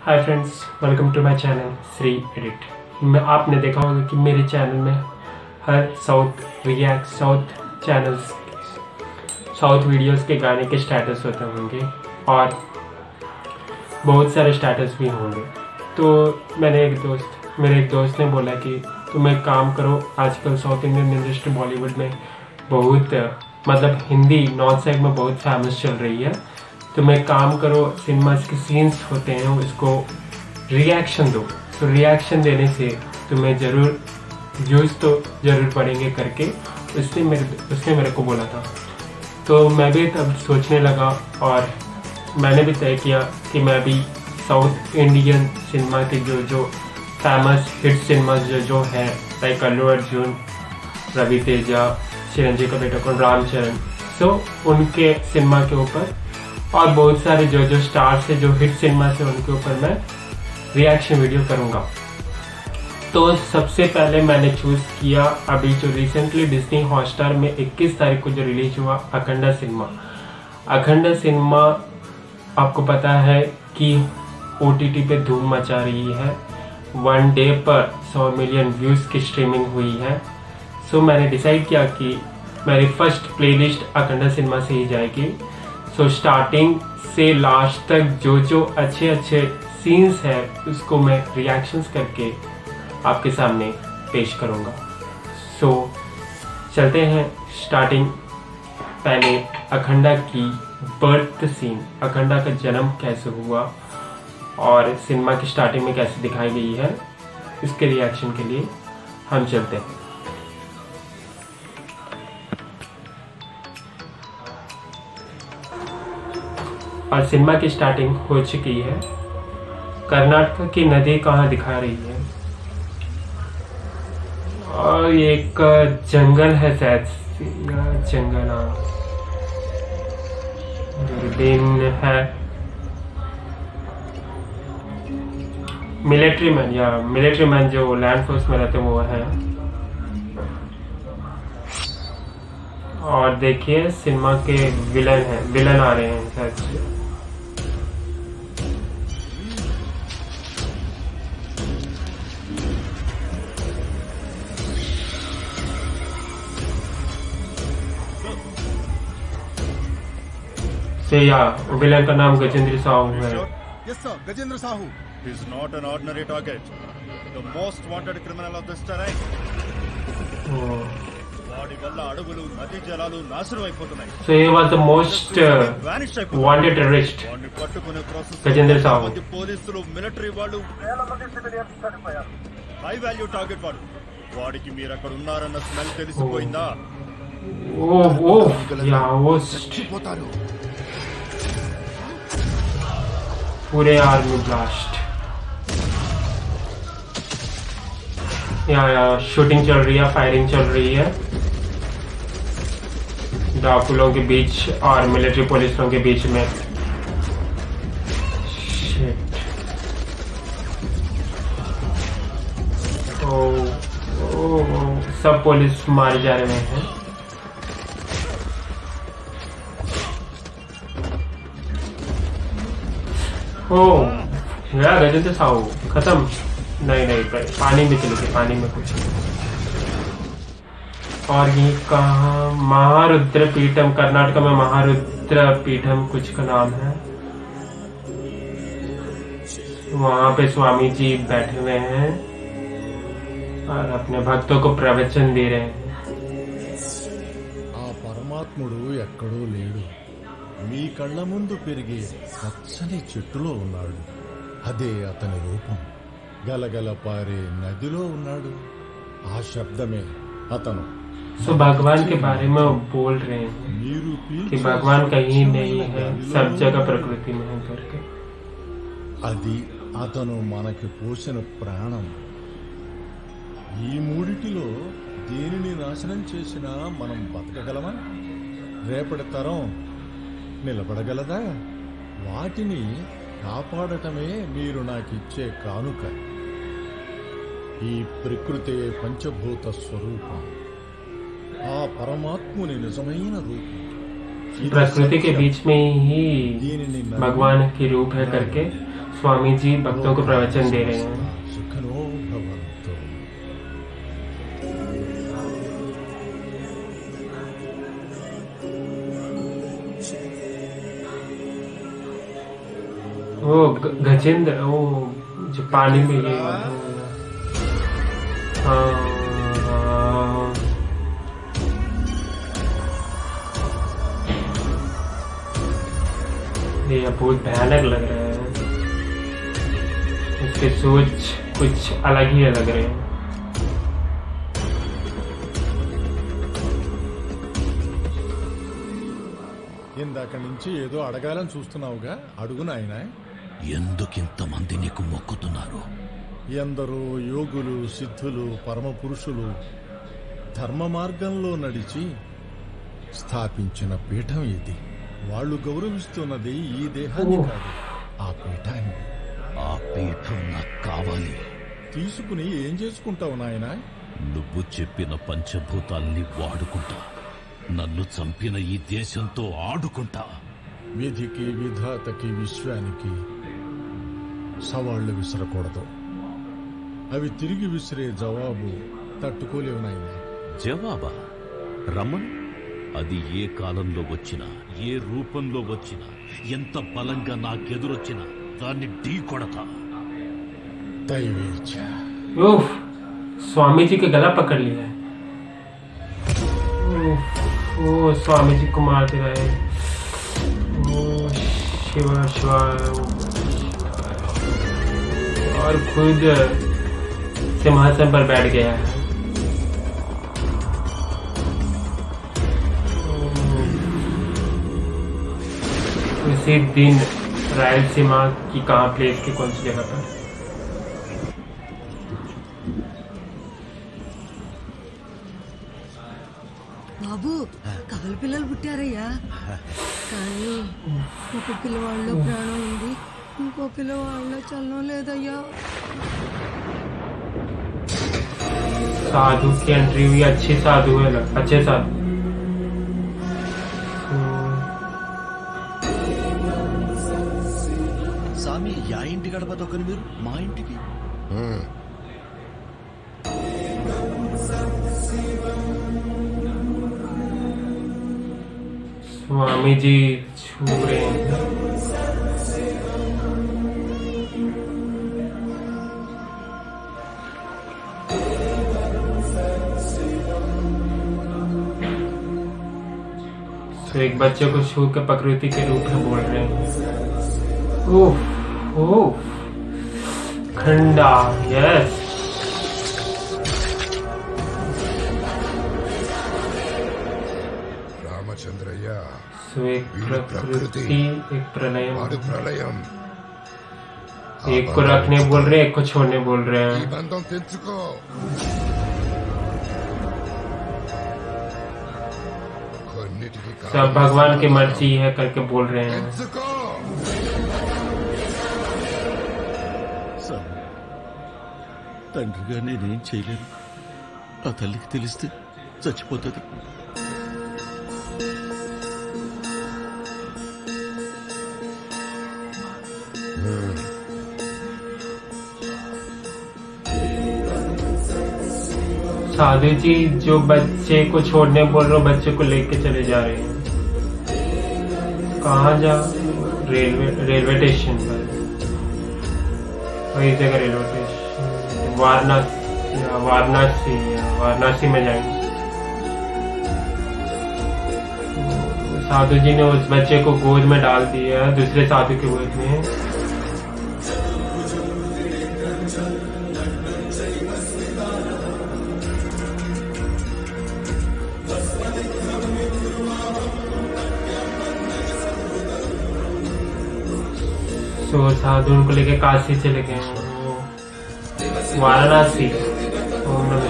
Hi friends, welcome to my channel Shri edit. आपने देखा होगा कि मेरे चैनल में हर साउथ वीडियोस के गाने के स्टेटस होते होंगे और बहुत सारे स्टेटस भी होंगे। तो मेरे एक दोस्त ने बोला कि तुम एक काम करो, आजकल साउथ इंडियन इंडस्ट्री बॉलीवुड में बहुत हिंदी नॉर्थ साइड में बहुत फेमस चल रही है। तुम एक काम करो, सिनेमास के सीन्स होते हैं उसको रिएक्शन दो। तो रिएक्शन देने से तुम्हें ज़रूर व्यूज़ तो ज़रूर पड़ेंगे करके उसने मेरे को बोला था। तो मैं भी तब सोचने लगा और मैंने भी तय किया कि मैं भी साउथ इंडियन सिनेमा के जो फेमस हिट सिनेमास जो है लाइक अल्लू अर्जुन, रवि तेजा, चिरंजीवी का बेटा कौन, रामचरण, सो उनके सिनेमा के ऊपर और बहुत सारे जो स्टार्स है, जो हिट सिनेमा से उनके ऊपर मैं रिएक्शन वीडियो करूंगा। तो सबसे पहले मैंने चूज किया अभी जो रिसेंटली डिज्नी हॉटस्टार में 21 तारीख को जो रिलीज हुआ अखंडा सिनेमा। आपको पता है कि OTT पे धूम मचा रही है। 1 डे पर 100 मिलियन व्यूज की स्ट्रीमिंग हुई है। सो मैंने डिसाइड किया कि मेरी फर्स्ट प्लेलिस्ट अखंडा सिनेमा से ही जाएगी। सो स्टार्टिंग से लास्ट तक जो अच्छे सीन्स है उसको मैं रिएक्शंस करके आपके सामने पेश करूंगा। सो चलते हैं स्टार्टिंग। पहले अखंडा की बर्थ सीन, अखंडा का जन्म कैसे हुआ और सिनेमा की स्टार्टिंग में कैसे दिखाई गई है, इसके रिएक्शन के लिए हम चलते हैं। और सिनेमा की स्टार्टिंग हो चुकी है। कर्नाटक की नदी कहाँ दिखा रही है और एक जंगल है शायद, जंगल दूरबीन है। मिलिट्री मैन जो लैंड फोर्स में रहते हैं वो है। और देखिए सिनेमा के विलन आ रहे हैं शायद। विलन का नाम गजेंद्र साहू है। Yes sir, Gajendra Sahu. He is not an ordinary target. The most wanted criminal of this terrain. వాడి వల్ల అడవులు, నదీ జలాలు నాశనం అయిపోతున్నాయి. So he was the most wanted terrorist. వాడిని పట్టుకునే ప్రాసెస్ గజేంద్ర సాహు. మంది పోలీసులు, మిలిటరీ వాళ్ళు, వేల మంది సివిలియన్స్ చనిపోయారు. హై వాల్యూ టార్గెట్ వాడు. వాడికి మీరు అక్కడ ఉన్నారన్న స్మెల్ తెలిసిపోయిందా? చచ్చిపోతారు. पूरे आर्मी ब्लास्ट। यहाँ शूटिंग चल रही है, फायरिंग चल रही है डाकुलों के बीच और मिलिट्री पुलिसों के बीच में। शिट। सब पुलिस मारे जा रहे हैं। गजेंद्र साहू खत्म। नहीं पानी में चले गए, पानी में कुछ। और ये कहाँ, महारुद्र पीठम, कर्नाटक में महारुद्र पीठम कुछ का नाम है। वहां पे स्वामी जी बैठे हुए हैं और अपने भक्तों को प्रवचन दे रहे हैं। परमात्मुडु ఎక్కడో లేడు, మీ కళ్ళ ముందు పెరిగే పచ్చని చెట్టులో ఉన్నాడు. అదే అతని రూపం. గలగల పారే నదిలో ఉన్నాడు. ఆ శబ్దమే అతను. सो भगवान के बारे में बोल रहे हैं कि भगवान कहीं नहीं है, सब जगह प्रकृति में है करके। అది అతను మనకి పోసిన ప్రాణం. ఈ మూడిటిలో దేనిని నాశనం చేసినా మనం బతకగలమా? రేపటి తరం నిలబడగలదా? వాటిని కాపాడటమే మీరు నాకిచ్చే కానుక. ఈ ప్రకృతే పంచభూత స్వరూపం. ఆ పరమాత్ముని నిజమైన రూపం. प्रकृति के बीच में ही भगवान की रूप है करके स्वामी जी भक्तों को प्रवचन दे रहे हैं। सुखनो भवन्तु। वो गजेंद्र, वो जो पानी में ये हाँ, ये बहुत भयानक लग रहा है। इसके सोच कुछ अलग ही लग रहे हैं। ఇందాక నుంచి ఏదో అడగాలని చూస్తున్నావుగా, అడుగు నాయనా. ఎందుకింతమంది నీకు మొక్కుతున్నారు? ఎందరో యోగులు, సిద్ధులు, పరమ పురుషులు ధర్మ మార్గంలో నడిచి స్థాపించిన పీఠం ఇది. వాళ్ళు గౌరవిస్తున్నది ఈ దేహాన్ని కాదు, ఆ పీఠాన్ని. ఆ పీఠం నాకు కావాలి. తీసుకుని ఏం చేసుకుంటావు నాయనా? నువ్వు చెప్పిన పంచభూతాల్ని వాడుకుంటా. నన్ను చంపిన ఈ దేశంతో ఆడుకుంటా. విధికి, విధాతకి, విశ్వానికి సవాళ్లు విసరకూడదు. అవి తిరిగి విసిరే జవాబు తట్టుకోలేవు నాయనా. జవాబా? రమణ్, అది ఏ కాలంలో వచ్చినా, ఏ రూపంలో వచ్చినా, ఎంత బలంగా నాకెదురొచ్చినా దాన్ని ఢీ కొడతా. దైవేచ్ఛ. स्वामी जी के गला पकड़ लिया है। ओ स्वामी जी को मारते रहे। ओ शिवा शिवा, और खुद सिंहासन पर बैठ गया है। उसी दिन रायलसीमा की कहाँ प्लेस की कौन सी जगह पर? బాబు, కవల పిల్లలు పుట్టారయ్యా. కానీ ఒక పిల్లవాళ్ళలో ప్రాణం ఉంది, ఇంకో పిల్లవాళ్ళలో చలనం లేదయ్యా. साधु की एंट्री हुई। अच्छे साधु है, अच्छे साधु। స్వామి, యా ఇంటి గడప దొక్కని మీరు మా ఇంటికి? स्वामी जी छू रहे हैं। तो एक बच्चे को छू के प्रकृति के रूप में बोल रहे हैं। ओह ओह, खंडा, यस। రామచంద్రయ్య, सो एक प्रकृति, एक प्रलय। ప్రళయం. एक को रखने बोल रहे हैं, एक को छोड़ने बोल रहे ఈ हैं। బంధం తెంచుకో. కొన్నిటికి सब भगवान की मर्जी है करके बोल रहे हैं। తెంచుకో. స్వామి, తండ్రిగా నేనేం చేయలేను. ఆ తల్లికి తెలిస్తే చచ్చిపోతుంది. साधु जी जो बच्चे को छोड़ने बोल रहे हो, बच्चे को लेके चले जा रहे हैं। कहाँ जा? रेलवे स्टेशन पर। वही जगह रेलवे स्टेशन, वाराणसी में जाएंगे। साधु जी ने उस बच्चे को गोद में डाल दिया, दूसरे साधु के गोद में। तो साधु उनको लेके काशी चले गए, वाराणसी। ओम नमः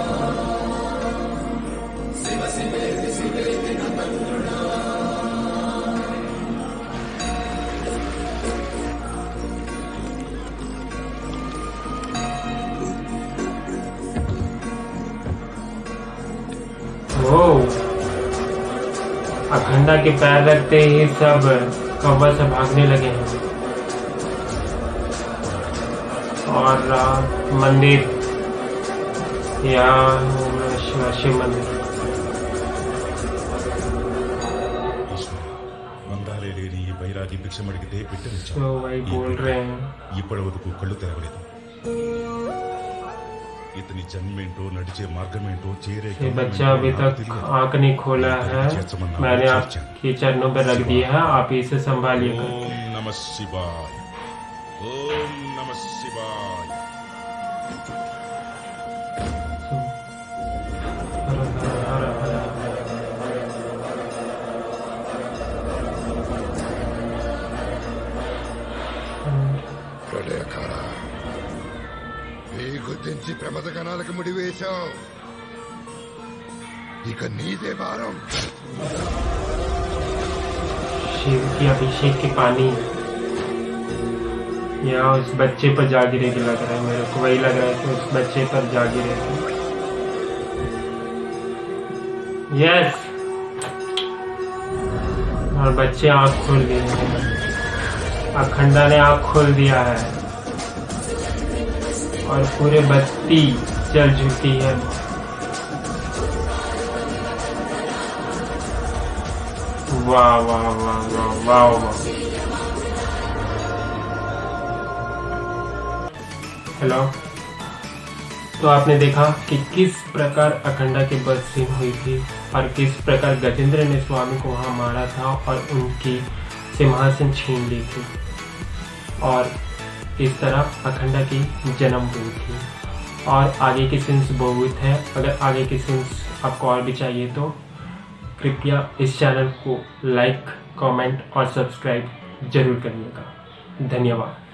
अखंडा के पैर रखते ही सब कौवा से भागने लगे हैं। और मंदिर, यहाँ शिव मंदिर। మందాలేని ఈ బైరాగి భిక్షమడిగితే బిడ్డనిచ్చాడు. तो वही बोल रहे हैं। ఇప్పటి వరకు కళ్ళు తెరవలేదు. ఇతని జన్మేంటో, నడిచే మార్గమేంటో, చేరే ये बच्चा अभी तक आंख नहीं खोला है, मैंने आपके चरणों पर रख दिया है, आप इसे संभालिएगा। ఓం నమః శివాయ, ఓం నమః శివాయ। ప్రళయకాల నీ గుర్తించి ప్రమద గణాలకు ముడివేశావు. ఇక నీదే భారం. शिव की अभिषेक के पानी यहाँ उस बच्चे पर जा गिरेगी, लग रहा है मेरे को, वही लग रहा है कि उस बच्चे पर जा गिरेगी। यस, और बच्चे आँख खोल दिए हैं, अखंडा ने आँख खोल दिया है और पूरे बत्ती जल चुकी है। वाह वाह वाह वाह वाह वाह। हेलो, तो आपने देखा कि किस प्रकार अखंडा की बरसी हुई थी और किस प्रकार गजेंद्र ने स्वामी को वहां मारा था और उनकी सिंहासन छीन ली थी, और इस तरह अखंडा की जन्म हुई थी। और आगे की सीन्स बहुत है। अगर आगे की सीन्स आपको और भी चाहिए तो कृपया इस चैनल को लाइक, कमेंट और सब्सक्राइब जरूर करिएगा। धन्यवाद।